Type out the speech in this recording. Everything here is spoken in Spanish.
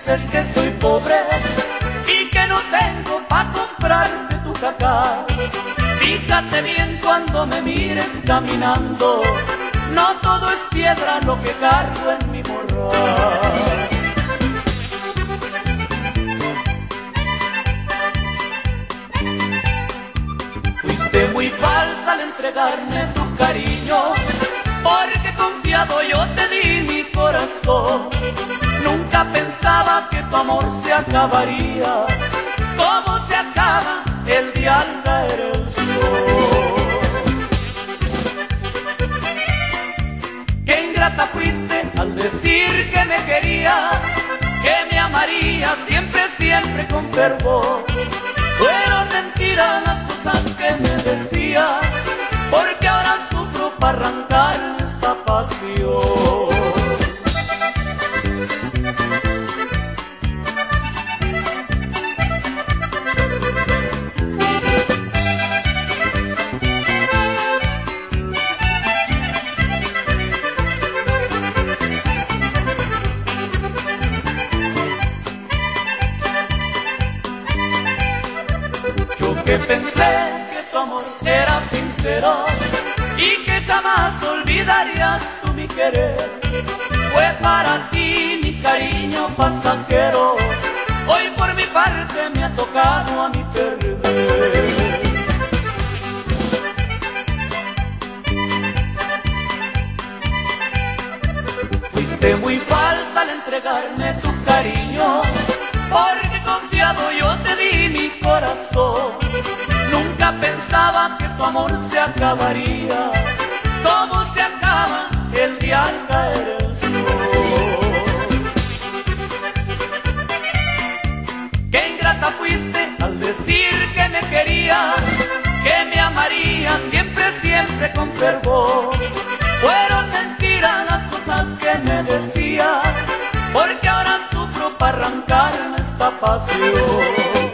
dices que soy pobre y que no tengo pa' comprarte tu cacao. Fíjate bien cuando me mires caminando, no todo es piedra lo que cargo en mi morral. Fuiste muy falsa al entregarme tu cariño, porque confiado yo te di mi corazón. Nunca pensaba que tu amor se acabaría, como se acaba el día al caer el sol. Qué ingrata fuiste al decir que me querías, que me amarías siempre, siempre con fervor. Fueron mentiras las cosas que me decías, porque ahora sufro para arrancar esta pasión. Yo que pensé que tu amor era sincero y que jamás olvidarías tú mi querer, fue para ti mi cariño pasajero. Hoy por mi parte me ha tocado a mí perder. Fuiste muy falsa al entregarme tu cariño, porque confiado yo te di mi corazón. Nunca pensaba que tu amor se acabaría, como se acaba el día al caer el sol. Qué ingrata fuiste al decir que me querías, que me amarías siempre, siempre con fervor. Fueron mentiras las cosas que me decías, porque ahora sufro para arrancarme esta pasión.